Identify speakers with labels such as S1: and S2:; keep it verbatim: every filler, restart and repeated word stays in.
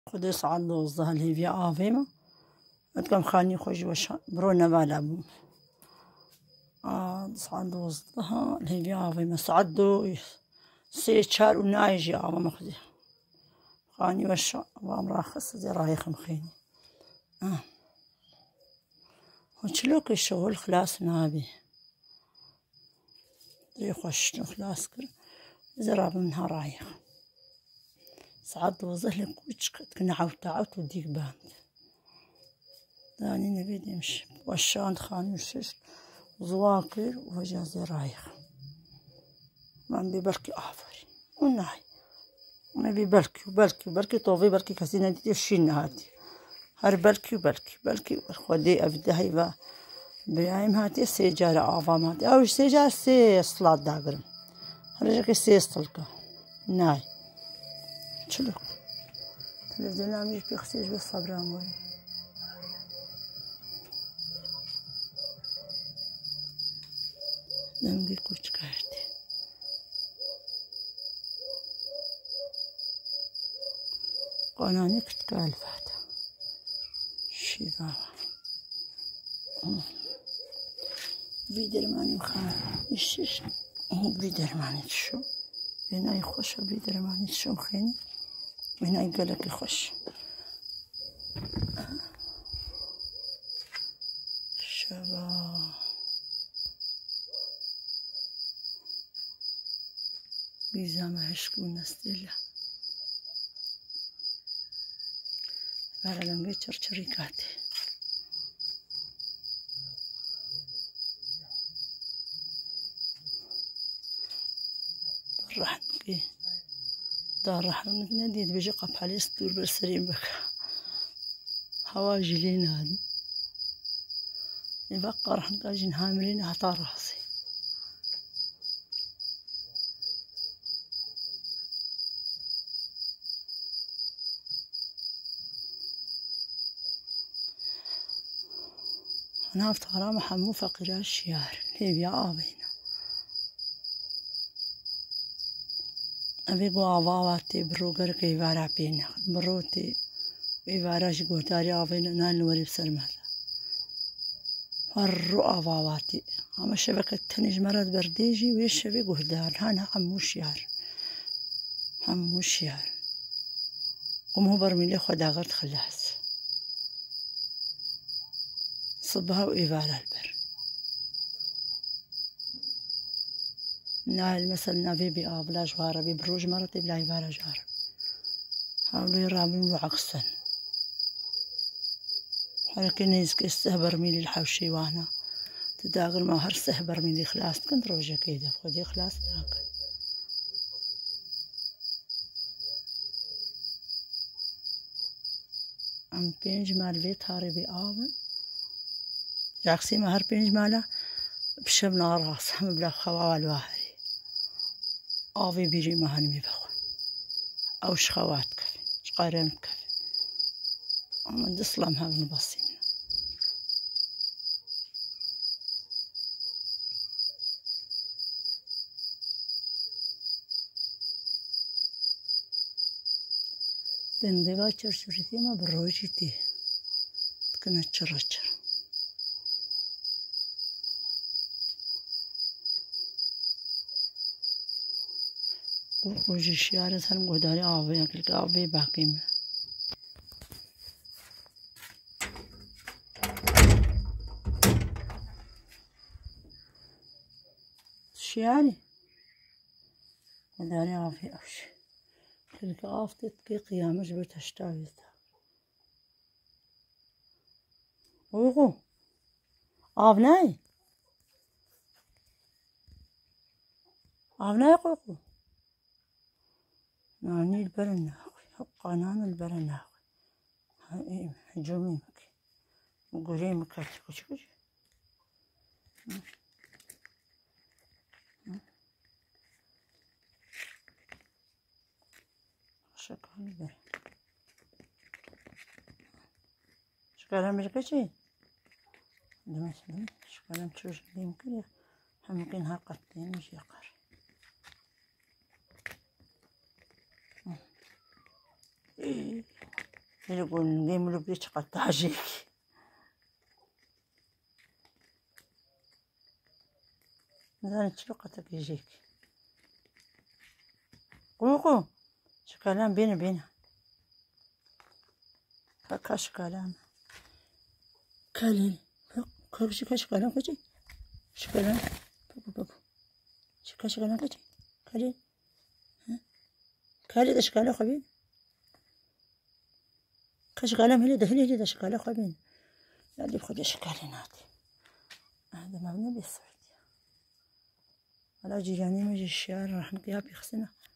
S1: خودی ساعت دوازده لیوی آویما اتکم خانی خوش باشه برو نبالا بوم ساعت دوازده لیوی آویما ساعت دو سه چهار و نایجی آوام خودی خانی باشه وام راخص زي رايخ مخيني اه وشلوك الشغل خلاص نابي دري خوش خلاص كر زراب منها رايخ ساعات دوزه لك وشكت كنا عوت عوت وديك باند داني نبي نمشي وشان خاني وشش وزواكر وجازي رايخ ما عندي بركي أحفري وناي نبي بركي وبركي وبركي طوفي بركي كسينا دي الشين هاتي هر بركي وبركي بركي خدي أبدا هيبا بيايم هاتي سيجارة آفام هاتي أو سيجارة سي صلاة داقرم هرجعك سي صلكا ناي شلو تلفزيون عم يجي بيخسيج بالصبر عموي دمجي كوش كارتي قناني كتكال فاتا شيباوا بيدرماني مخان الشيش بيدرماني تشو بيناي خوش بيدرماني تشو مخيني بيناي قالك خوش شبا بيزامة عشق ونستيلا بعدين بيتر شركاتي راح نقي دار راح نتنديد بيجي قب علي ستور برسرين بك هواجي لين هذه يبقى راح نقاجي هاملين عطا راسي أنا أفترى محمو فقير الشيار ليبيا آبينا أبي قوافاتي بروجر كي فارع بينا بروتي ويفارج قوتاري آبينا نال وري بسرمال فرو آفاواتي أما شبكة تنج مرض برديجي ويش شبي قهدار هانا حمو شيار حمو شيار قم هو برميلي خدا غرد خلاص صبها وإيفارا البر نال مثلا نبي بآبلا جوارة ببروج مرتي بلا إيفارا جارة حاولوا يرامون عكسا حركي نيزك استهبر ميلي الحوشي وانا تداغل ما هر استهبر ميلي خلاص كنت روجة كيدا خدي خلاص داغل ام بينج مال بيت هاري بآبن جاكسي ما هر بينج مالا بشبنا راس هم بلا خوال واهري آوي بيجي ما هنمي بخون أو شخوات كفي شقارن كفي أما دسلام هذا نبصينا دندبا چرچرتي ما بروجتي تكنا تشرچر وجي شيارة سلم قداري آوي أكلك آوي باقي ما شياري قداري آوي أوش أكلك آفتت كي قيامش بتشتاوي ويقو آفناي آفناي قوقو ناني البرناوي قنان البرناوي هاي هجومي مكي وقولي مكاتي كوش كوش شكرا بر شكرا بركشي دمسني شكرا تشوش ديم كده ممكن هاقتين مش يقر إيه اللي يقول نقيم له بيت قطع جيك. زين تشلقتك يجيك قوقو شكلان بينا بينا هكاش كلام كالين كل شيء كاش كلام كذي شكلان بابو بابو شكاش كلام كذي كالين ها كالي ده شكله خبين كاش كلام هلي ده هلي ده شكله خبين اللي بخد شكاليناتي هذا مبني بالسعودية على جيراني مجي الشارع راح نقيها بيخسنا